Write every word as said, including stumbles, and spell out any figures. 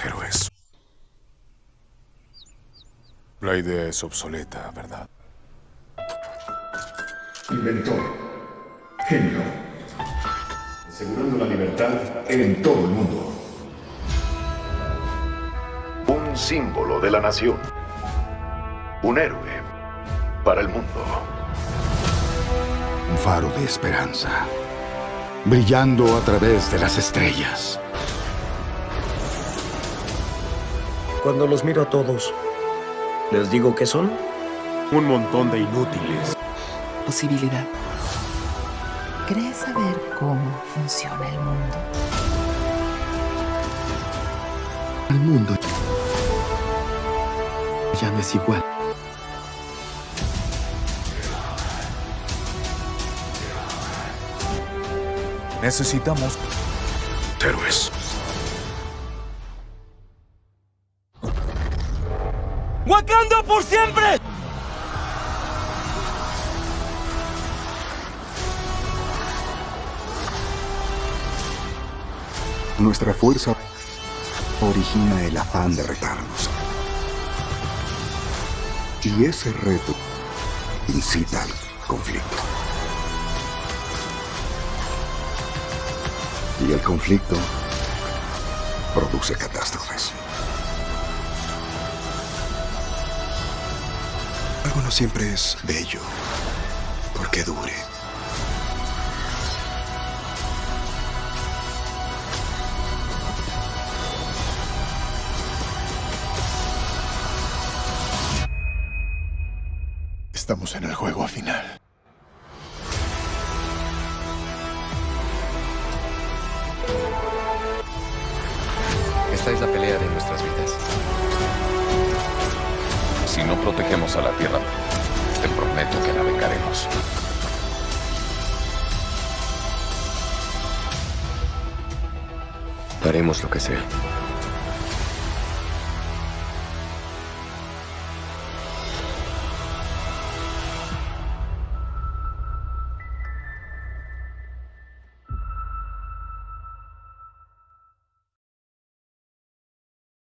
héroes. La idea es obsoleta, ¿verdad? Inventor. Genio. Asegurando la libertad en todo el mundo. Un símbolo de la nación. Un héroe para el mundo. Un faro de esperanza, brillando a través de las estrellas. Cuando los miro a todos, ¿les digo qué son? Un montón de inútiles. Posibilidad. ¿Crees saber cómo funciona el mundo? El mundo ya no es igual. Necesitamos héroes. ¡Wakanda por siempre! Nuestra fuerza origina el afán de retarnos. Y ese reto incita al conflicto. Y el conflicto produce catástrofes. Algo no siempre es bello porque dure. Estamos en el juego final. Esta es la pelea de nuestras vidas. Si no protegemos a la Tierra, te prometo que la vengaremos. Haremos lo que sea.